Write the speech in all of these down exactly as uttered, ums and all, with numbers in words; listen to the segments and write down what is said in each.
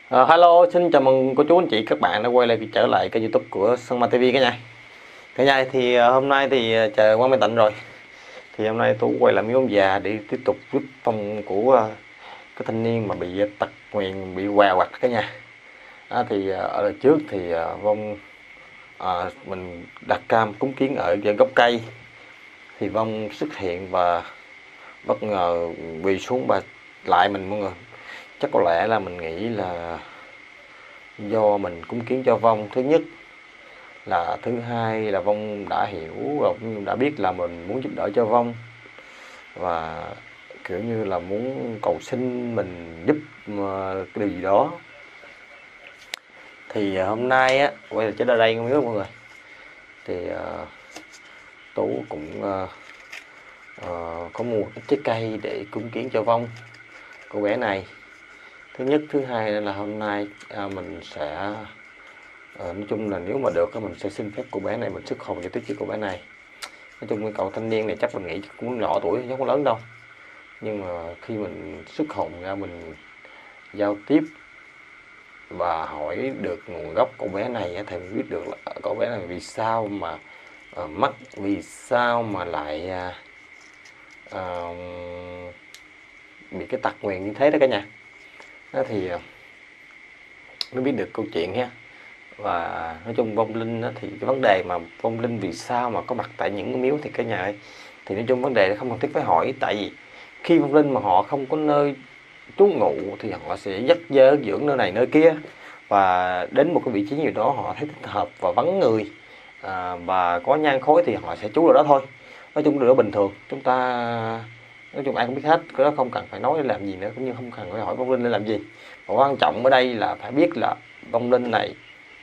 Ờ, Hello, xin chào mừng cô chú anh chị các bạn đã quay lại trở lại kênh YouTube của Sơn Ma ti vi cả nhà. Cả nhà thì ờ, hôm nay thì ờ, trời quang minh tịnh rồi. Thì hôm nay tôi quay lại miếu ông già để tiếp tục giúp phong của ờ, cái thanh niên mà bị tật nguyền, bị què quặt cả nhà. À, thì ờ, ở đợt trước thì ờ, vong ờ, mình đặt cam cúng kiến ở trên gốc cây thì vong xuất hiện và bất ngờ quỳ xuống và lại mình mọi người. Chắc có lẽ là mình nghĩ là do mình cúng kiến cho vong, thứ nhất là, thứ hai là vong đã hiểu và đã biết là mình muốn giúp đỡ cho vong và kiểu như là muốn cầu xin mình giúp ờ, cái điều gì đó. Thì ờ, hôm nay á quay lại trở đây không biết mọi người, thì uh, Tú cũng uh, uh, có mua ít trái cây để cúng kiến cho vong cô bé này. Thứ nhất, thứ hai là hôm nay à, mình sẽ Ờ, nói chung là nếu mà được mình sẽ xin phép cô bé này mình xuất hồn cho tiếp với cô bé này. Nói chung cái cậu thanh niên này chắc mình nghĩ cũng nhỏ tuổi chứ không lớn đâu, nhưng mà khi mình xuất hồn ra mình giao tiếp và hỏi được nguồn gốc cô bé này thì mình biết được là cô bé này vì sao mà uh, mắc, vì sao mà lại uh, uh, bị cái tật nguyền như thế đó cả nhà. Đó thì uh, mới biết được câu chuyện ha. Và nói chung vong linh đó, thì cái vấn đề mà vong linh vì sao mà có mặt tại những cái miếu thì cả nhà ơi, thì nói chung vấn đề không cần thiết phải hỏi, tại vì khi vong linh mà họ không có nơi trú ngụ thì họ sẽ dắt dơ dưỡng nơi này nơi kia, và đến một cái vị trí gì đó họ thấy thích hợp và vắng người à, và có nhang khói thì họ sẽ trú ở đó thôi. Nói chung điều đó bình thường, chúng ta nói chung ai cũng biết hết, cái đó không cần phải nói để làm gì nữa, cũng như không cần phải hỏi vong linh để làm gì. Và quan trọng ở đây là phải biết là vong linh này,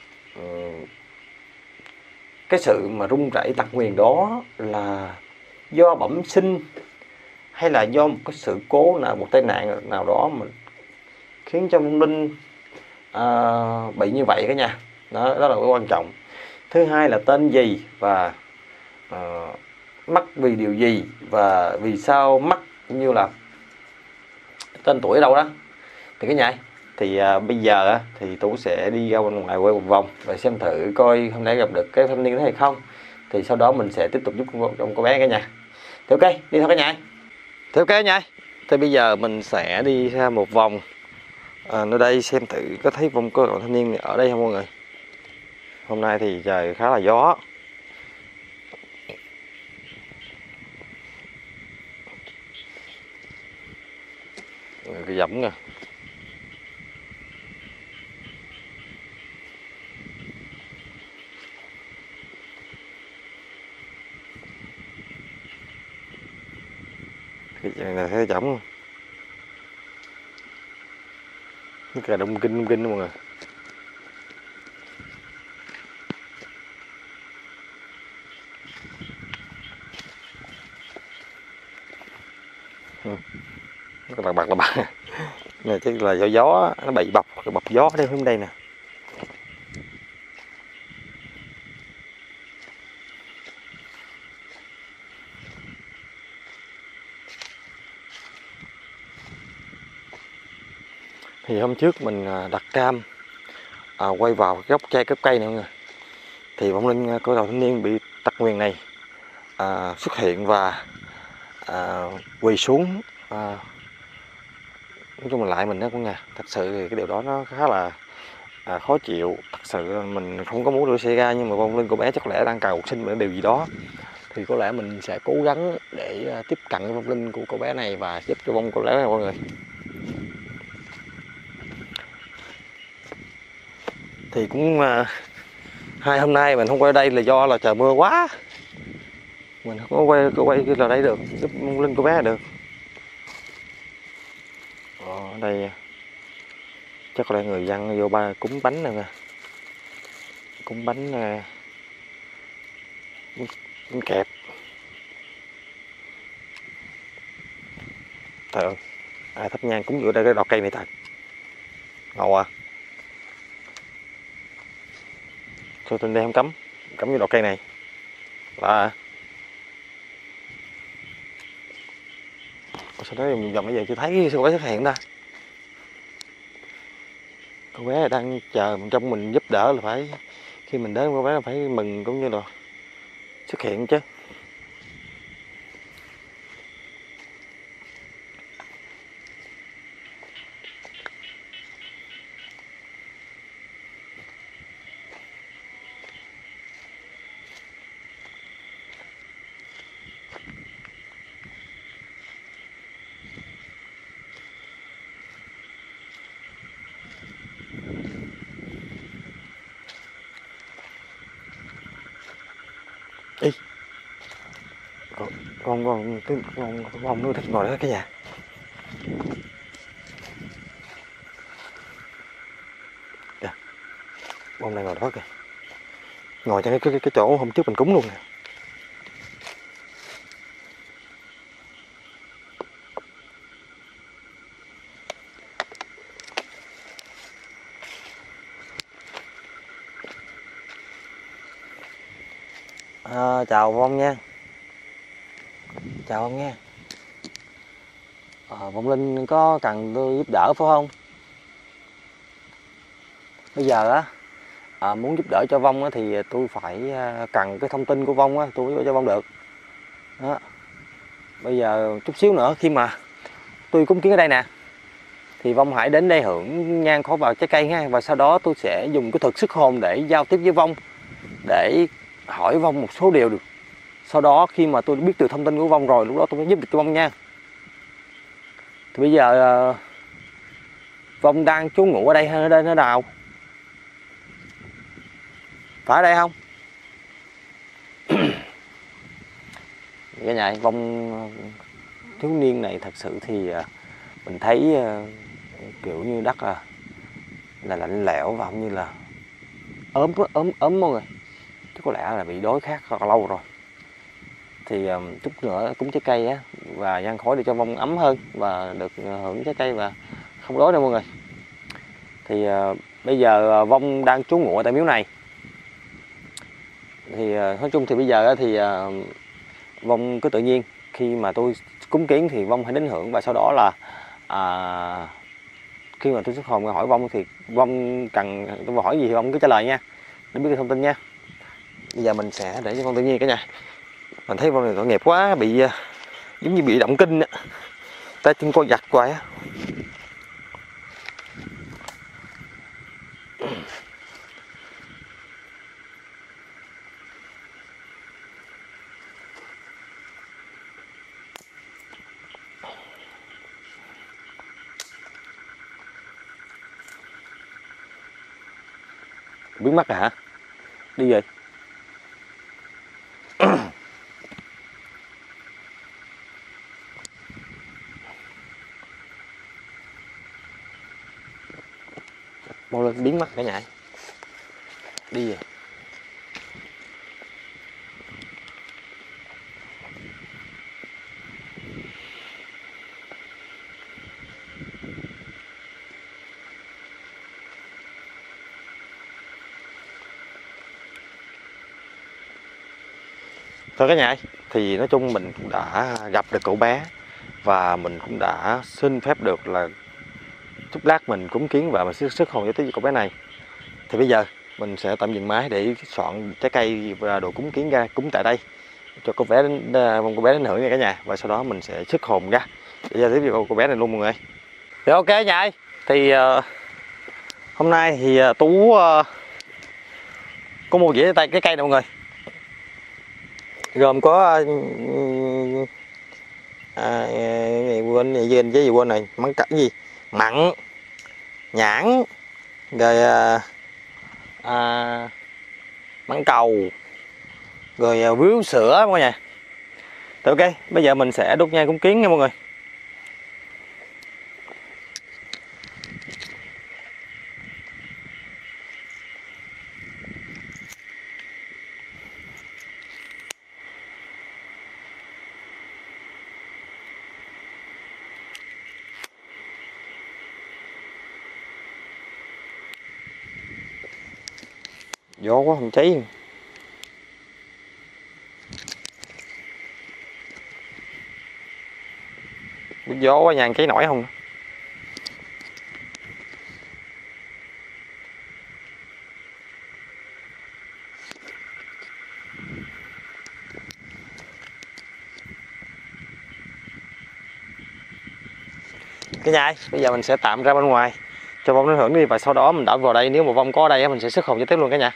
cái sự mà rung rẩy tật nguyền đó là do bẩm sinh hay là do một cái sự cố nào, một tai nạn nào đó mình khiến cho vong linh à, bị như vậy cả nhà. Đó, đó là cái quan trọng. Thứ hai là tên gì và à, mắc vì điều gì và vì sao mắc, cũng như là tên tuổi ở đâu đó. Thì cái nhà thì à, bây giờ á, thì Tú sẽ đi ra bên ngoài quay một vòng và xem thử coi hôm nay gặp được cái thanh niên đó hay không. Thì sau đó mình sẽ tiếp tục giúp con cô bé cả nhà. Thì ok, đi thôi cả nhà. Thì ok nha. Thì bây giờ mình sẽ đi ra một vòng à, nơi đây xem thử có thấy vong có cậu thanh niên này ở đây không mọi người. Hôm nay thì trời khá là gió. Cái giọng nha. Cái này là thấy chậm không? Cái cà đông kinh đông kinh đó mọi người. Ừ. Nó bạc bạc là bạc này chắc là do gió nó bị bọc, bọc gió đây hôm đây nè. Thì hôm trước mình đặt cam à, quay vào cái gốc cây cấp cây này mọi người, thì vong linh của đầu thanh niên bị tật nguyền này à, xuất hiện và à, quỳ xuống à, nói chung là lại mình đó cả nhà. Thật sự thì cái điều đó nó khá là à, khó chịu. Thật sự mình không có muốn đưa xe ra, nhưng mà vong linh cô bé chắc lẽ đang cầu xin một điều gì đó, thì có lẽ mình sẽ cố gắng để à, tiếp cận vong linh của cô bé này và giúp cho vong cô bé này mọi người. Thì cũng à, hai hôm nay mình không quay đây là do là trời mưa quá, mình không có quay có quay là đây được giúp vong linh cô bé được. Ở đây chắc có lẽ người dân vô ba cúng bánh nè, cúng bánh bánh kẹp. Trời ơi, ai thắp nhang cúng vô đây cái đọt cây này thật ngầu à. Thôi trên đây không cấm, cấm vô đọt cây này là sao đó vòng vòng bây giờ chưa thấy sao có xuất hiện ta. Cô bé đang chờ trong mình giúp đỡ là phải, khi mình đến cô bé là phải mừng cũng như là xuất hiện chứ. Ý, con con con con con nó thích ngồi đó cái nhà. Kìa, con này ngồi đó kìa, ngồi trên cái cái cái chỗ hôm trước mình cúng luôn nè. À, chào Vong nha, chào ông nha. À, Vong Linh có cần tôi giúp đỡ phải không? Bây giờ á, à, muốn giúp đỡ cho Vong á, thì tôi phải à, cần cái thông tin của Vong á, tôi mới giúp cho Vong được. Đó. Bây giờ chút xíu nữa khi mà tôi cúng kiến ở đây nè, thì Vong hãy đến đây hưởng nhang khói vào trái cây ha, và sau đó tôi sẽ dùng cái thuật sức hồn để giao tiếp với Vong, để hỏi Vong một số điều được. Sau đó khi mà tôi biết được thông tin của Vong rồi, lúc đó tôi mới giúp được cho Vong nha. Thì bây giờ Vong đang trú ngụ ở đây hay ở đây, ở nào? Phải ở đây không? Cái nhà Vong thiếu niên này thật sự thì mình thấy kiểu như đất là, là lạnh lẽo và cũng như là ốm ốm ốm mọi người. Chắc có lẽ là bị đói khát rất là lâu rồi. Thì chút nữa cúng trái cây á và nhang khói để cho Vong ấm hơn và được hưởng trái cây và không đói đâu mọi người. Thì uh, bây giờ uh, Vong đang trú ngụ ở tại miếu này. Thì uh, nói chung thì bây giờ uh, thì uh, Vong cứ tự nhiên khi mà tôi cúng kiến thì Vong hãy đến hưởng, và sau đó là uh, khi mà tôi xuất hồn hỏi Vong thì Vong cần tôi hỏi gì thì Vong cứ trả lời nha, để biết cái thông tin nha. Bây giờ mình sẽ để cho Vong tự nhiên cả nhà. Mình thấy Vong này tội nghiệp quá, bị uh, giống như bị động kinh á, tay chân co giật hoài á. Biến mất rồi hả? Đi rồi. Mau lên, biến mất cả nhà. Đi rồi. Thôi cả nhà ơi, thì nói chung mình cũng đã gặp được cậu bé và mình cũng đã xin phép được là chút lát mình cúng kiến và mình sức sức hồn cho tới cậu bé này. Thì bây giờ mình sẽ tạm dừng máy để soạn trái cây và đồ cúng kiến ra cúng tại đây cho cô bé đến, mong cô bé đến hưởng nha cả nhà, và sau đó mình sẽ sức hồn ra để giao tiếp với cô bé này luôn mọi người. Thì ok nhà ơi, thì uh, hôm nay thì uh, Tú uh, có mua dĩa tay cái cây này mọi người, gồm có uh, à, quên gì quên cái gì quên này, mắng cái gì mặn, nhãn, rồi à, à, mãng cầu, rồi à, vú sữa mọi người. Ok, bây giờ mình sẽ đốt nhang cúng kiến nha mọi người. Gió quá không cháy. Gió quá nhang cháy nổi không. Cả nhà ơi, bây giờ mình sẽ tạm ra bên ngoài cho Vong nó hưởng đi, và sau đó mình đợi vào đây, nếu mà Vong có ở đây mình sẽ xuất hồn cho tiếp luôn cả nhà.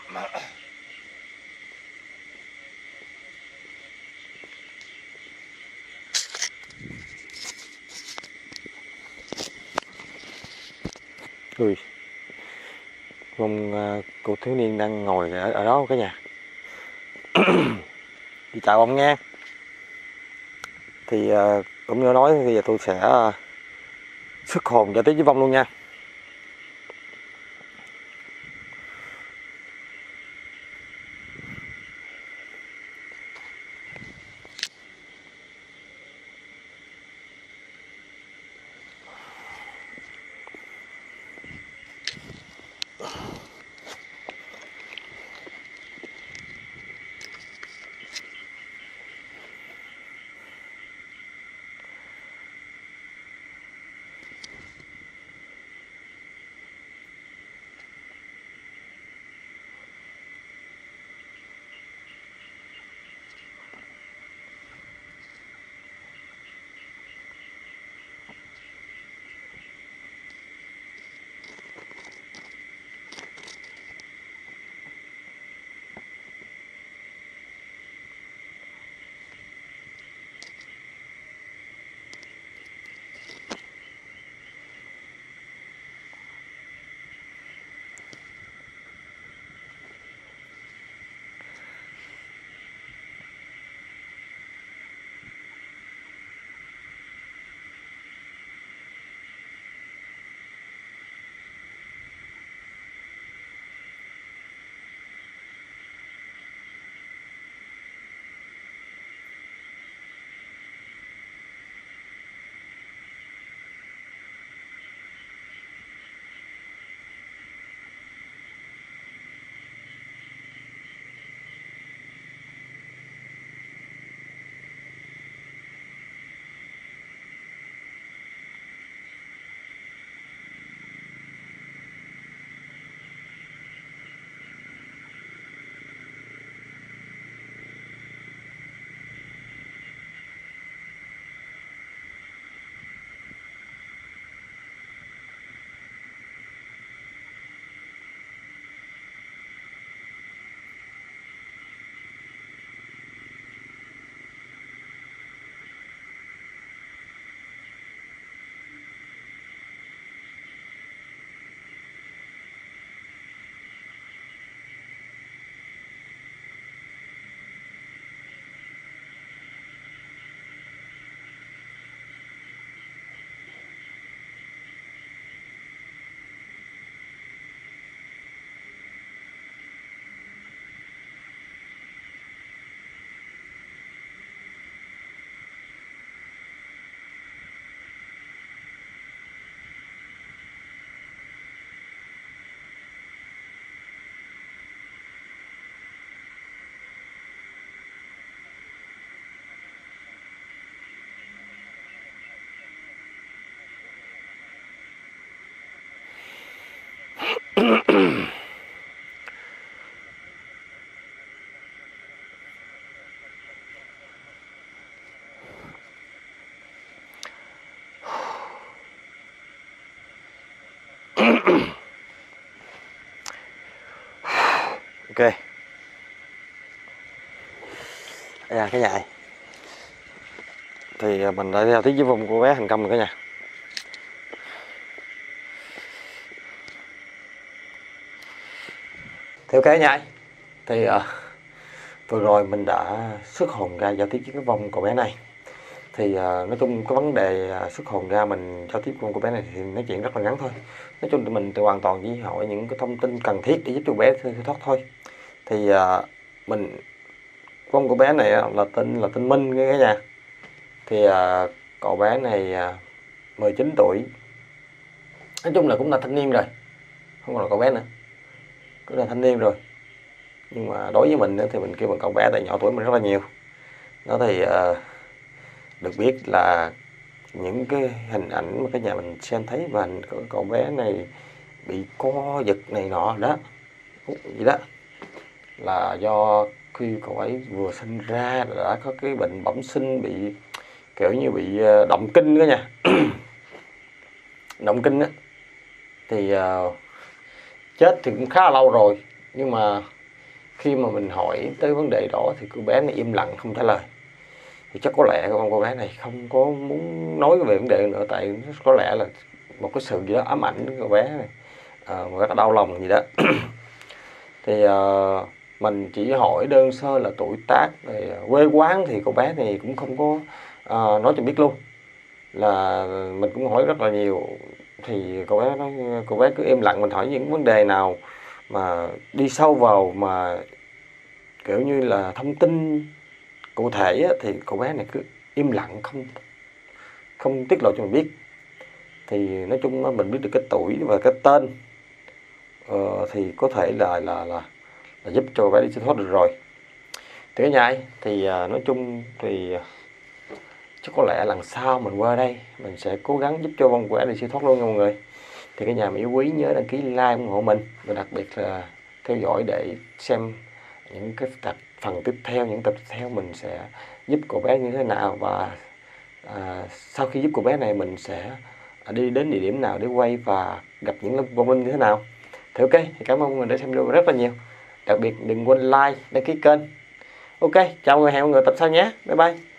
Ui, Vong uh, cô thiếu niên đang ngồi ở, ở đó cả nhà. Đi chào ông nghe. Thì uh, cũng như nói thì giờ tôi sẽ uh, xuất hồn cho tí với Vong luôn nha. Ok. À, cái nhà thì mình đã theo tí với vùng của bé thành công rồi cả nhà. Theo cái nhà thì uh, vừa rồi mình đã xuất hồn ra giao tiếp với cái vong của bé này. Thì uh, nói chung cái vấn đề uh, xuất hồn ra mình giao tiếp con của bé này thì nói chuyện rất là ngắn thôi. Nói chung thì mình thì hoàn toàn chỉ hỏi những cái thông tin cần thiết để giúp cho bé thoát thôi. Thì uh, mình vong của bé này là tên là tên Minh cái nhà. Thì uh, cậu bé này uh, mười chín tuổi. Nói chung là cũng là thanh niên rồi, không còn là cậu bé nữa, cũng là thanh niên rồi. Nhưng mà đối với mình thì mình kêu bằng cậu bé tại nhỏ tuổi mình rất là nhiều. Đó thì uh, được biết là những cái hình ảnh mà cái nhà mình xem thấy và cậu bé này bị co giật này nọ đó vậy đó là do khi cậu ấy vừa sinh ra đã có cái bệnh bẩm sinh, bị kiểu như bị động kinh đó nha. Động kinh á thì uh, chết thì cũng khá là lâu rồi, nhưng mà khi mà mình hỏi tới vấn đề đó thì cô bé này im lặng không trả lời. Thì chắc có lẽ con cô bé này không có muốn nói về vấn đề nữa, tại có lẽ là một cái sự gì đó ám ảnh cô bé này, à, rất là đau lòng gì đó. Thì uh, mình chỉ hỏi đơn sơ là tuổi tác, rồi quê quán thì cô bé này cũng không có uh, nói cho biết luôn. Là mình cũng hỏi rất là nhiều thì cô bé nói, cô bé cứ im lặng. Mình hỏi những vấn đề nào mà đi sâu vào mà kiểu như là thông tin cụ thể á, thì cô bé này cứ im lặng, không không tiết lộ cho mình biết. Thì nói chung mình biết được cái tuổi và cái tên, ờ, thì có thể là là là, là giúp cho cô bé đi siêu thoát được rồi. Thì cái nhai thì uh, nói chung thì chắc có lẽ lần sau mình qua đây mình sẽ cố gắng giúp cho vong cô bé đi siêu thoát luôn nha mọi người. Thì cái nhà mỹ quý nhớ đăng ký like ủng hộ mình, và đặc biệt là theo dõi để xem những cái tập phần tiếp theo, những tập tiếp theo mình sẽ giúp cô bé như thế nào, và à, sau khi giúp cô bé này mình sẽ đi đến địa điểm nào để quay và gặp những vong linh như thế nào. Thì ok, thì cảm ơn mọi người đã xem video rất là nhiều. Đặc biệt đừng quên like, đăng ký kênh. Ok, chào mọi người, hẹn mọi người tập sau nhé. Bye bye.